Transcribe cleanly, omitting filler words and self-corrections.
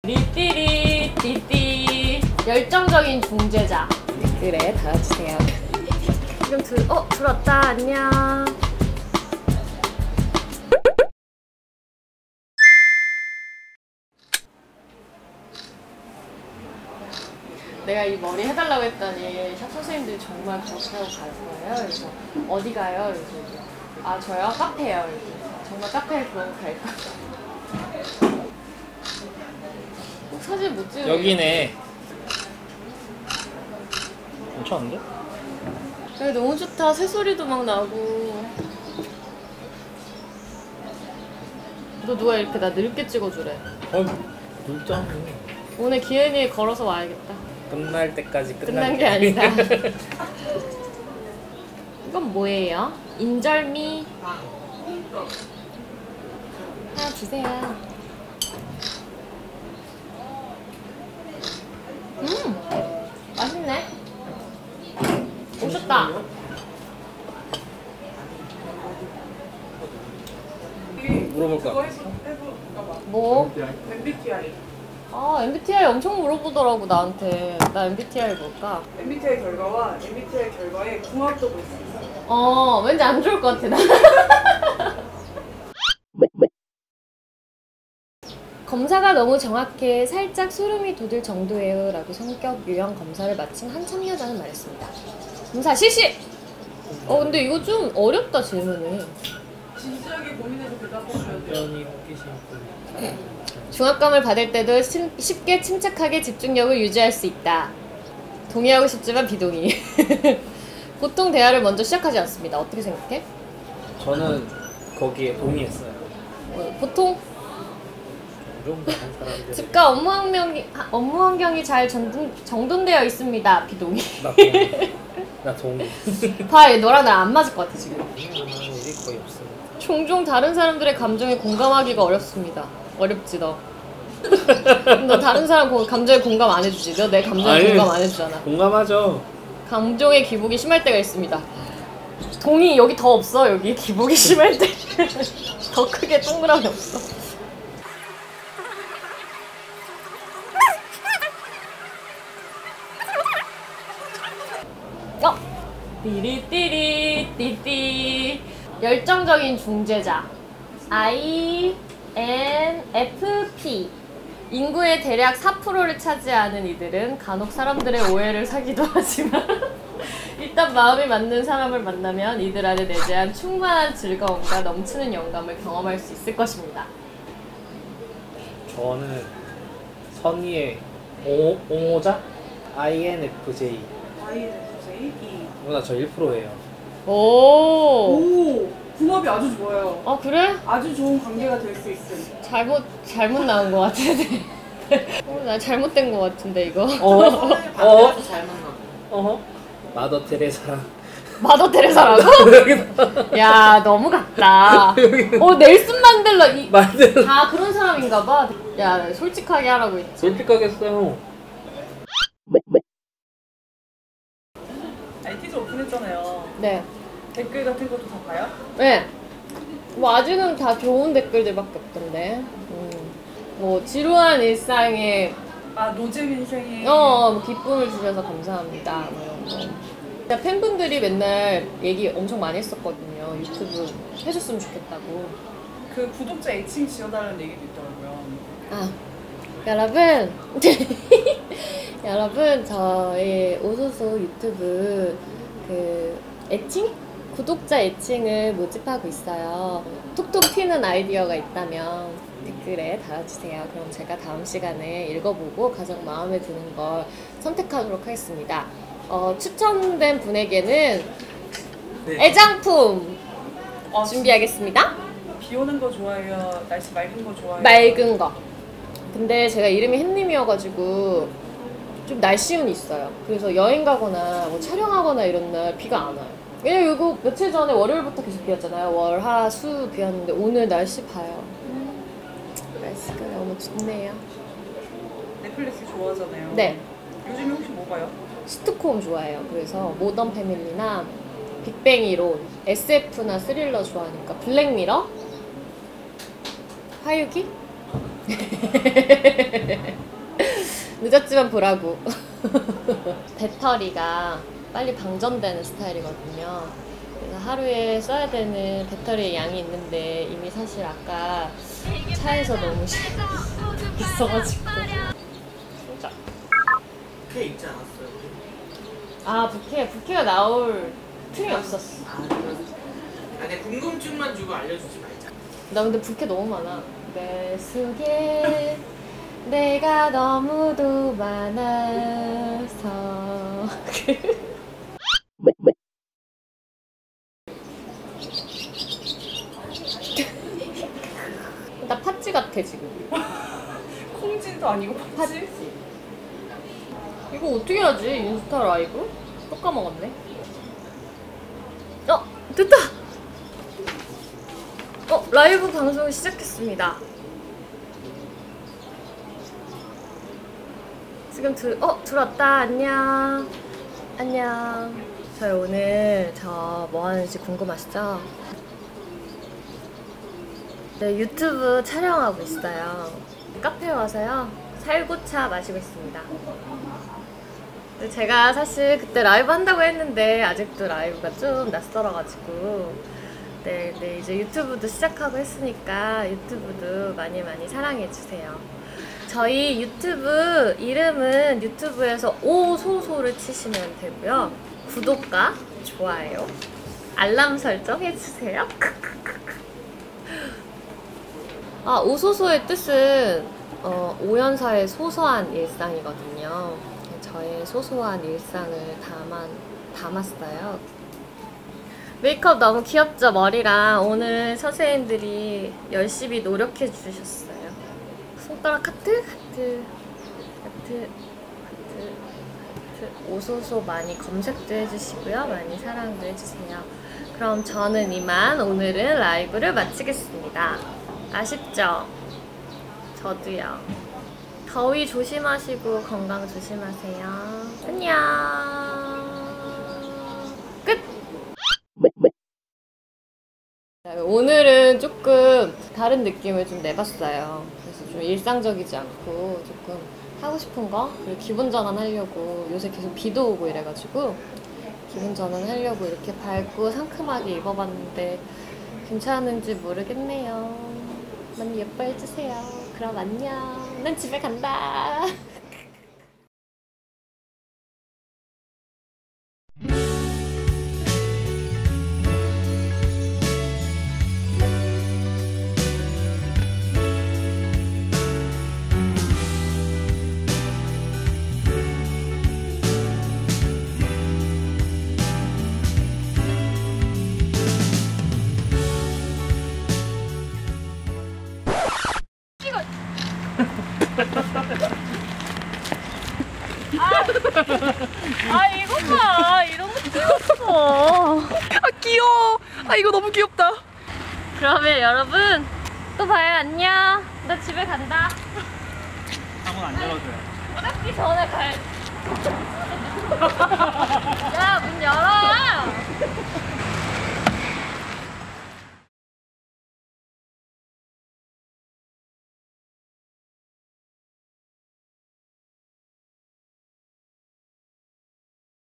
띠띠리 띠띠 열정적인 중재자 댓글에 달아주세요. 지금 들었다. 안녕. 내가 이 머리 해달라고 했더니 샵 선생님들이 정말 그렇게 하고 갈 거예요. 그래서 어디 가요? 그래서 아 저요? 카페요. 그래서 정말 카페에 그러고 갈 거예요. 꼭 사진 못 찍어. 여기네. 괜찮은데? 여기 너무 좋다. 새소리도 막 나고. 너 누가 이렇게 나 늙게 찍어주래. 놀자. 오늘 기현이 걸어서 와야겠다. 끝날 때까지 끝난 게 아니다. 이건 뭐예요? 인절미. 하나 주세요. 맛있네. 오셨다. 물어볼까? 뭐? MBTI. 아, MBTI 엄청 물어보더라고, 나한테. 나 MBTI 뭘까? MBTI 결과와 MBTI 결과의 궁합도 볼 수 있어요. 왠지 안 좋을 것 같아, 나. 검사가 너무 정확해 살짝 소름이 돋을 정도예요 라고 성격 유형 검사를 마친 한 참여자는 말했습니다. 검사 실시! 근데 이거 좀 어렵다, 질문이. 진지하게 고민해서 대답해줘야 돼요. 연이 호기심. 중압감을 받을 때도 쉽게 침착하게 집중력을 유지할 수 있다. 동의하고 싶지만 비동의. 보통 대화를 먼저 시작하지 않습니다. 어떻게 생각해? 저는 거기에 동의했어요. 보통? 그 정도 한 사람들. 집과 업무 환경이 잘 정돈되어 있습니다. 비동의. 나 동의. 나 동의. 봐, 얘 너랑 나랑 안 맞을 것 같아, 지금. 우리 거의 없어. 종종 다른 사람들의 감정에 공감하기가 어렵습니다. 어렵지, 너. 너 다른 사람 감정에 공감 안 해주지? 너 내 감정에 공감 안 해주잖아. 공감하죠. 감정의 기복이 심할 때가 있습니다. 동의 여기 더 없어. 여기 기복이 심할 때 더 크게 동그라미 없어. 띠리띠리 띠띠 열정적인 중재자 INFP 인구의 대략 4%를 차지하는 이들은 간혹 사람들의 오해를 사기도 하지만 일단 마음이 맞는 사람을 만나면 이들 안에 내재한 충만한 즐거움과 넘치는 영감을 경험할 수 있을 것입니다. 저는 선의의 옹호자? INFJ. INFJ, E. 누나 저 1%예요. 오, 궁합이 아주 좋아요. 그래? 아주 좋은 관계가 될 수 있음. 잘못 나온 것 같은데. 나 잘못된 것 같은데 이거. 마더 테레사랑. 마더 테레사라고? 야, 너무 같다. 넬슨 만델라 다 그런 사람인가 봐. 야, 솔직하게 하라고 했지. 솔직하게 했어요. 티저 오픈했잖아요. 네. 댓글 같은 것도 다 봐요? 네. 뭐 아직은 다 좋은 댓글들밖에 없던데. 뭐 지루한 일상에 노잼 인생에 뭐 기쁨을 주셔서 감사합니다. 뭐 이런 거. 진짜 팬분들이 맨날 얘기 엄청 많이 했었거든요. 유튜브 해줬으면 좋겠다고. 그 구독자 애칭 지어달라는 얘기도 있더라고요. 여러분 여러분 저희 오소소 유튜브 그 애칭? 구독자 애칭을 모집하고 있어요. 톡톡 튀는 아이디어가 있다면 댓글에 달아주세요. 그럼 제가 다음 시간에 읽어보고 가장 마음에 드는 걸 선택하도록 하겠습니다. 추천된 분에게는 애장품 준비하겠습니다. 비 오는 거 좋아해요? 날씨 맑은 거 좋아해요? 맑은 거. 근데 제가 이름이 햇님이어가지고 좀 날씨운이 있어요. 그래서 여행 가거나 뭐 촬영하거나 이런 날 비가 안 와요. 왜냐면 이거 며칠 전에 월요일부터 계속 비 왔잖아요. 월, 화, 수 비 왔는데 오늘 날씨 봐요. 날씨가 너무 좋네요. 넷플릭스 좋아하잖아요. 네. 요즘에 혹시 뭐 봐요? 시트콤 좋아해요. 그래서 모던 패밀리나 빅뱅 이론, SF나 스릴러 좋아하니까 블랙미러? 화유기? 늦었지만 보라고. 배터리가 빨리 방전되는 스타일이거든요. 그래서 하루에 써야 되는 배터리의 양이 있는데 이미 사실 아까 차에서 너무 있어가지고. 진짜. 부캐 입지 않았어요? 아, 부캐가 나올 틈이 없었어. 아니 궁금증만 주고 알려주지 말자. 나 근데 부캐 너무 많아. 내 속에 내가 너무도 많아서. 나 팥쥐 같아 지금. 콩진도 아니고 팥지? 이거 어떻게 하지? 인스타 라이브? 또 까먹었네. 됐다! 라이브 방송 시작했습니다. 지금 들어왔다. 안녕. 안녕. 저희 오늘 뭐 하는지 궁금하시죠? 네, 유튜브 촬영하고 있어요. 카페에 와서요. 살구차 마시고 있습니다. 근데 제가 사실 그때 라이브 한다고 했는데 아직도 라이브가 좀 낯설어가지고 네, 이제 유튜브도 시작하고 했으니까 유튜브도 많이 사랑해주세요. 저희 유튜브 이름은 유튜브에서 오소소를 치시면 되고요. 구독과 좋아요, 알람 설정 해주세요. 오소소의 뜻은 오연사의 소소한 일상이거든요. 저의 소소한 일상을 담았어요. 메이크업 너무 귀엽죠? 머리랑. 오늘 선생님들이 열심히 노력해 주셨어요. 손가락 하트. 오소소 많이 검색도 해주시고요. 많이 사랑도 해주세요. 그럼 저는 이만 오늘은 라이브를 마치겠습니다. 아쉽죠? 저도요. 더위 조심하시고 건강 조심하세요. 안녕. 끝! 오늘은 조금 다른 느낌을 좀 내봤어요. 그래서 좀 일상적이지 않고 조금 하고 싶은 거, 그리고 기분 전환하려고, 요새 계속 비도 오고 이래가지고 기분 전환하려고 이렇게 밝고 상큼하게 입어봤는데 괜찮은지 모르겠네요. 많이 예뻐해주세요. 그럼 안녕. 난 집에 간다. 이거 봐. 이런 거 찍었어. 귀여워. 이거 너무 귀엽다. 그러면 여러분 또 봐요. 안녕. 나 집에 간다. 창문 안 열어줘요. 닫기 전에 야, 문 열어.